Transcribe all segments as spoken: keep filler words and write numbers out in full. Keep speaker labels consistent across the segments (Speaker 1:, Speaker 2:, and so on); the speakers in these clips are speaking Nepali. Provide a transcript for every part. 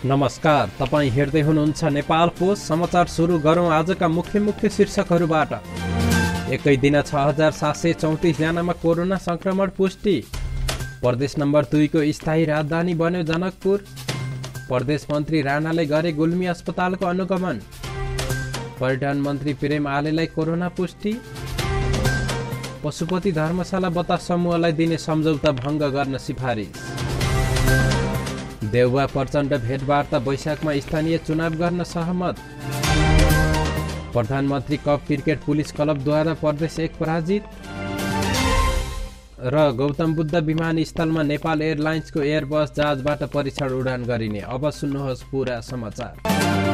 Speaker 1: नमस्कार, तपाईँ हेर्दै हुनुहुन्छ नेपाल पोस्ट समाचार। सुरु गरौँ आजका मुख्य मुख्य शीर्षकहरूबाट। एकै दिन छ हजार सात सय चौतिस जनामा कोरोना संक्रमण पुष्टि। प्रदेश नम्बर दुईको स्थायी राजधानी बन्यो जनकपुर। प्रदेश मन्त्री राणाले गरे गुल्मी अस्पतालको अनुगमन। पर्यटन मन्त्री प्रेम आलेलाई कोरोना पुष्टि। पशुपति धर्मशाला बतास समूहलाई दिने सम्झौता भङ्ग गर्न सिफारिस। देउवा प्रचण्ड भेटवार्ता वैशाखमा स्थानीय चुनाव गर्न सहमत। प्रधानमन्त्री कप क्रिकेट पुलिस क्लबद्वारा प्रदेश एक पराजित। र गौतम बुद्ध विमानस्थलमा नेपाल एयरलाइन्सको एयरबस जहाजबाट परीक्षण उडान गरिने। अब सुन्नुहोस् पूरा समाचार।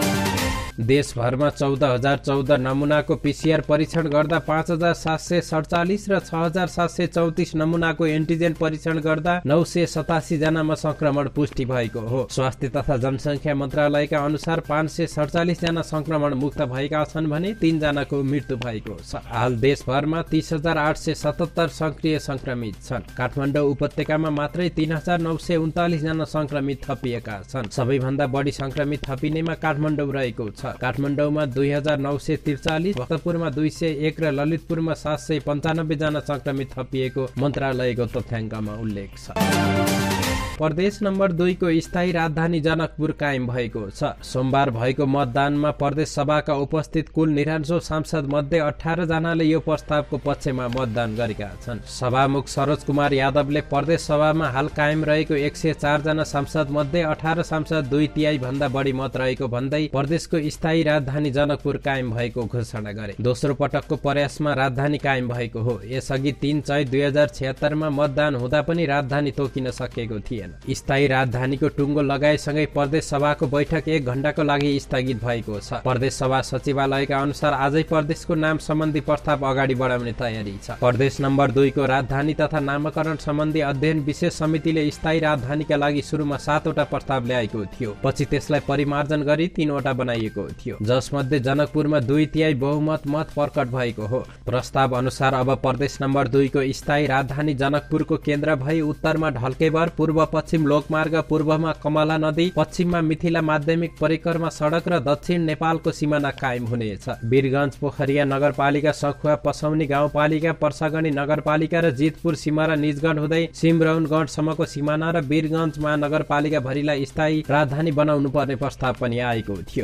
Speaker 1: देशभरमा चौध हजार चौध नमुनाको पीसीआर परीक्षण गर्दा पाँच हजार सात सय सडचालिस र छ हजार सात सय चौतिस नमुनाको एन्टिजेन परीक्षण गर्दा नौ सय सतासी जनामा संक्रमण पुष्टि भएको हो। स्वास्थ्य तथा जनसङ्ख्या मन्त्रालयका अनुसार पाँच सय सडचालिस जना संक्रमण मुक्त भएका छन् भने तीन जनाको मृत्यु भएको छ। हाल देशभरमा तीस हजार आठ सय सतहत्तर सक्रिय संक्रमित छन्। काठमाडौँ उपत्यकामा मात्रै तीन हजार नौ सय उन्तालिस जना संक्रमित थपिएका छन्। सबैभन्दा बढी संक्रमित थपिनेमा काठमाडौँ रहेको छ। काठमाडौँमा दुई हजार नौ सय त्रिचालिस, भक्तपुरमा दुई सय एक र ललितपुरमा सात सय पन्चानब्बे जना संक्रमित थपिएको मन्त्रालयको तथ्याङ्कमा उल्लेख छ। प्रदेश नम्बर दुईको स्थायी राजधानी जनकपुर कायम भएको छ। सोमबार भएको मतदानमा प्रदेश सभाका उपस्थित कुल निरान्सौ सांसद मध्ये अठार जनाले यो प्रस्तावको पक्षमा मतदान गरेका छन्। सभामुख सरोज कुमार यादवले प्रदेश सभामा हाल कायम रहेको एक सय चार जना सांसद मध्ये अठार सांसद दुई तिहाई भन्दा बढी मत रहेको भन्दै प्रदेशको स्थायी राजधानी जनकपुर कायम भएको घोषणा गरे। दोस्रो पटकको प्रयासमा राजधानी कायम भएको हो। यसअघि तीन चैत दुई हजार छिहत्तरमा मतदान हुँदा पनि राजधानी तोकिन सकेको थिएन। स्थायी राजधानीको टुङ्गो लगाएसँगै प्रदेश सभाको बैठक एक घण्टाको लागि स्थगित भएको छ। प्रदेश सभा सचिवालयका अनुसार आजै प्रदेशको नाम सम्बन्धी प्रस्ताव अगाडि बढाउने तयारी छ। प्रदेश नम्बर दुईको राजधानी तथा नामकरण सम्बन्धी अध्ययन विशेष समितिले स्थायी राजधानीका लागि सुरुमा सातवटा प्रस्ताव ल्याएको थियो। पछि त्यसलाई परिमार्जन गरी तीनवटा बनाइएको थियो, जसमध्ये जनकपुरमा दुई तिहाई बहुमत मत प्रकट भएको हो। प्रस्ताव अनुसार अब प्रदेश नम्बर दुईको स्थायी राजधानी जनकपुरको केन्द्र भई उत्तरमा ढल्केबर, पूर्व पश्चिम लोकमार्ग, पूर्वमा कमला नदी, पश्चिममा मिथिला माध्यमिक परिक्रमा सडक र दक्षिण नेपालको सिमाना कायम हुनेछ। वीरगञ्ज, पोखरिया नगरपालिका, सखुवा, पसौनी गाउँपालिका, पर्सागढी नगरपालिका र जितपुर सीमा र निजगढ हुँदै सिमरौनगढसम्मको सिमाना र वीरगञ्ज महानगरपालिका भरिलाई स्थायी राजधानी बनाउनु पर्ने प्रस्ताव पनि आएको थियो।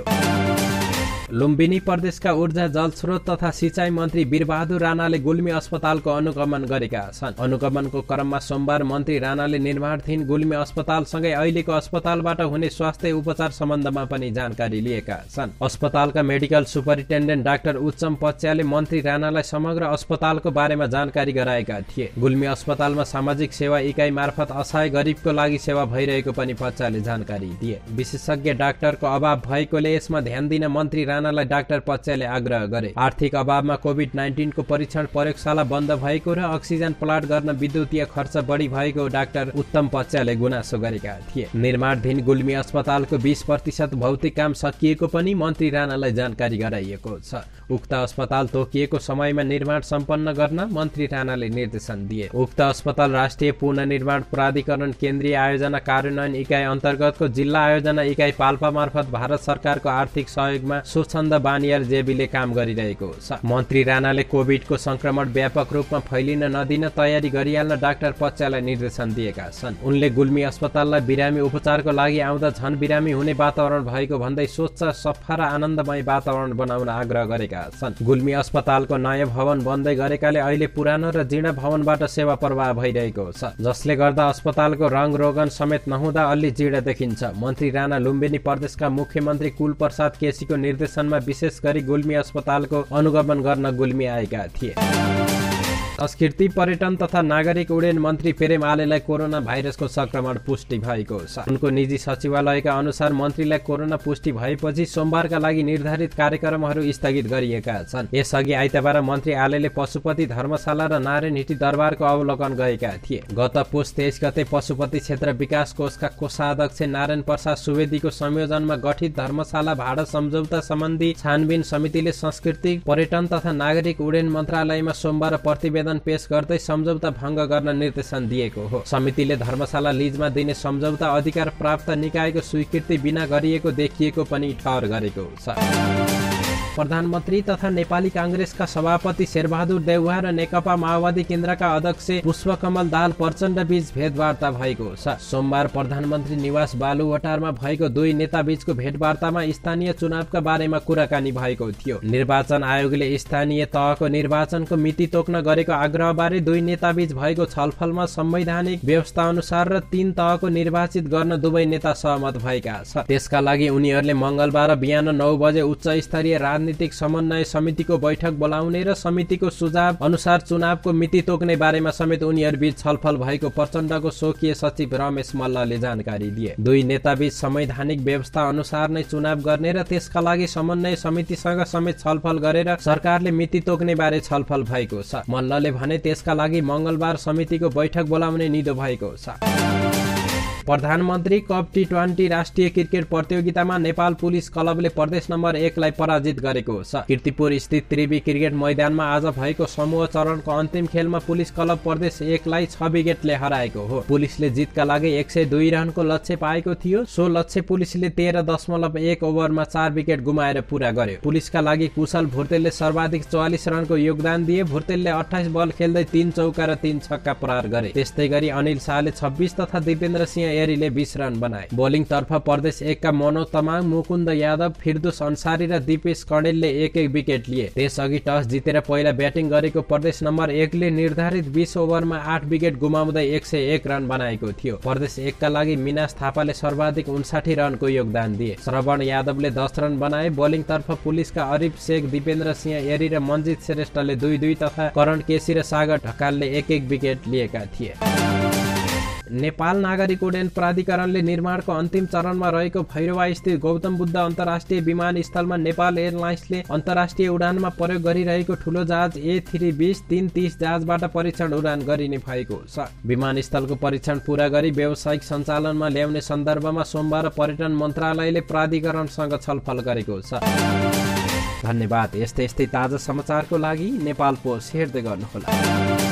Speaker 1: लुम्बिनी प्रदेशका ऊर्जा, जलस्रोत तथा सिंचाई मन्त्री वीरबहादुर राणाले गुल्मी अस्पतालको अनुगमन गरेका छन्। अनुगमनको क्रममा सोमबार मन्त्री राणाले निर्माणाधीन गुल्मी अस्पतालसँगै अहिलेको अस्पतालबाट हुने स्वास्थ्य उपचार सम्बन्धमा पनि जानकारी लिएका छन्। अस्पतालका medical superintendent doctor Uchcham Pachyale मन्त्री राणालाई समग्र अस्पतालको बारेमा जानकारी गराएका थिए। गुल्मी अस्पतालमा सामाजिक सेवा इकाइ मार्फत असहाय गरिबको लागि सेवा भइरहेको पनि पच्याले जानकारी दिए। विशेषज्ञ डाक्टरको अभाव भएकोले यसमा ध्यान दिन मन्त्री राणालाई डाक्टर पच्याले आग्रह गरे। आर्थिक अभावमा कोभिड नाइन्टिन को परीक्षण प्रयोगशाला बन्द भएको र अक्सिजन प्लान्ट गर्न विद्युतीय खर्च बढी भएको डाक्टर उत्तम पच्याले गुनासो गरेका थिए। निर्माणाधीन गुल्मी अस्पतालको बीस प्रतिशत भौतिक काम सकिएको पनि मन्त्री राणालाई जानकारी गराइएको छ। उक्त अस्पताल तोकिएको समयमा निर्माण सम्पन्न गर्न मन्त्री राणाले निर्देशन दिए। उक्त अस्पताल राष्ट्रिय पुनर्निर्माण प्राधिकरण केन्द्रीय आयोजना कार्यान्वयन इकाइ अन्तर्गतको जिल्ला आयोजना इकाइ पाल्पा मार्फत भारत सरकारको आर्थिक सहयोगमा स्वच्छन्द बानियार जेबीले काम गरिरहेको छ। मन्त्री राणाले कोभिडको संक्रमण व्यापक रूपमा फैलिन नदिन तयारी गरिहाल्न डाक्टर पच्यालाई निर्देशन दिएका छन्। उनले गुल्मी अस्पताललाई बिरामी उपचारको लागि आउँदा झन बिरामी हुने वातावरण भएको भन्दै स्वच्छ, सफा र आनन्दमय वातावरण बनाउन आग्रह गरेका छन्। गुल्मी अस्पतालको नयाँ भवन बन्दै गरेकाले अहिले पुरानो र जीर्ण भवनबाट सेवा प्रवाह भइरहेको छ, जसले गर्दा अस्पतालको रङ रोगन समेत नहुँदा अलि जीर्ण देखिन्छ। मन्त्री राणा लुम्बिनी प्रदेशका मुख्यमन्त्री कुलप्रसाद केसीको निर्देशनमा विशेष गरी गुल्मी अस्पतालको अनुगमन गर्न गुल्मी आएका थिए। संस्कृति, पर्यटन तथा नागरिक उड्डयन मन्त्री प्रेम आलेलाई कोरोना भाइरसको संक्रमण पुष्टि भएको छ। उनको निजी सचिवालयका अनुसार मन्त्रीलाई कोरोना पुष्टि भएपछि सोमबारका लागि निर्धारित कार्यक्रमहरू स्थगित गरिएका छन्। यसअघि आइतबार मन्त्री आलेले पशुपति धर्मशाला र नारायणहिटी दरबारको अवलोकन गरेका थिए। गत पुस तेइस गते पशुपति क्षेत्र विकास कोषका कोषाध्यक्ष नारायण प्रसाद सुवेदीको संयोजनमा गठित धर्मशाला भाडा सम्झौता सम्बन्धी छानबिन समितिले संस्कृति, पर्यटन तथा नागरिक उड्डयन मन्त्रालयमा सोमबार प्रतिवेदन प्रतिवेदन पेश गर्दै सम्झौता भङ्ग गर्न निर्देशन दिएको हो। समितिले धर्मशाला लिजमा दिने सम्झौता अधिकार प्राप्त निकायको स्वीकृति बिना गरिएको देखिएको पनि ठहर गरेको छ। प्रधानमन्त्री तथा नेपाली कांग्रेसका सभापति शेरबहादुर देउवा र नेकपा माओवादी केन्द्रका अध्यक्ष पुष्पकमल दाहाल प्रचण्ड बीच भेटवार्ता भएको छ। सोमबार प्रधानमन्त्री निवास बालुवाटारमा भएको दुई नेता बीचको भेटवार्तामा स्थानीय चुनावका बारेमा कुराकानी भएको थियो। निर्वाचन आयोगले स्थानीय तहको निर्वाचनको मिति तोक्न गरेको आग्रहबारे दुई नेता बीच भएको छलफलमा संवैधानिक व्यवस्था अनुसार र तीन तहको निर्वाचित गर्न दुवै नेता सहमत भएका छन्। त्यसका लागि उनीहरूले मंगलबार बिहान नौ बजे उच्च स्तरीय राजनीतिक समन्वय समितिको बैठक बोलाउने र समितिको सुझाव अनुसार चुनावको मिति तोक्ने बारेमा समेत उनीहरूबीच छलफल भएको प्रचण्डको स्वकीय सचिव रमेश मल्लले जानकारी दिए। दुई नेताबीच संवैधानिक व्यवस्था अनुसार नै चुनाव गर्ने र त्यसका लागि समन्वय समितिसँग समेत छलफल गरेर सरकारले मिति तोक्ने बारे छलफल भएको छ। मल्लले भने त्यसका लागि मंगलबार समितिको बैठक बोलाउने निधो भएको छ। प्रधानमन्त्री कप टी ट्वेन्टी राष्ट्रिय क्रिकेट प्रतियोगितामा नेपाल पुलिस क्लबले प्रदेश नम्बर एकलाई पराजित गरेको छ। कीर्तिपुर स्थित त्रिवी क्रिकेट मैदानमा आज भएको समूह चरणको अन्तिम खेलमा पुलिस क्लब प्रदेश एकलाई छ विकेटले हराएको हो। पुलिसले जितका लागि एक सय दुई रनको लक्ष्य पाएको थियो। सो लक्ष्य पुलिसले तेह्र दशमलव एक ओभरमा चार विकेट गुमाएर पूरा गर्यो। पुलिसका लागि कुशल भुर्तेलले सर्वाधिक चौवालिस रनको योगदान दिए। भुर्तेलले अट्ठाइस बल खेल्दै तीन चौका र तीन छक्का प्रहार गरे। त्यस्तै गरी अनिल शाहले छब्बीस तथा दिपेन्द्र सिंह एरीले बीस रन बनाए। बोलिङ तर्फ प्रदेश एकका मनोज तमाङ, मुकुन्द यादव, फिरदोस अन्सारी र दिपेश कणेलले एक एक विकेट लिए। त्यसअघि टस जितेर पहिला ब्याटिङ गरेको प्रदेश नम्बर एकले निर्धारित बीस ओभरमा आठ विकेट गुमाउँदै एक सय एक रन बनाएको थियो। प्रदेश एकका लागि मिनास थापाले सर्वाधिक उन्साठी रनको योगदान दिए। श्रवण यादवले दस रन बनाए। बोलिङ तर्फ पुलिसका अरिफ शेख, दिपेन्द्र सिंह एरी र मन्जित श्रेष्ठले दुई दुई तथा करण केसी र सागर ढकालले एक एक विकेट लिएका थिए। नेपाल नागरिक उड्डयन प्राधिकरणले निर्माणको अन्तिम चरणमा रहेको भैरवा स्थित गौतम बुद्ध अन्तर्राष्ट्रिय विमानस्थलमा नेपाल एयरलाइन्सले अन्तर्राष्ट्रिय उडानमा प्रयोग गरिरहेको ठूलो जहाज ए थ्री बीस तीन तीस जहाजबाट परीक्षण उडान गरिने भएको छ। विमानस्थलको परीक्षण पूरा गरी व्यावसायिक सञ्चालनमा ल्याउने सन्दर्भमा सोमबार पर्यटन मन्त्रालयले प्राधिकरणसँग छलफल गरेको छ। धन्यवाद। यस्तै यस्तै ताजा समाचारको लागि नेपाल पोस्ट हेर्दै गर्नुहोला।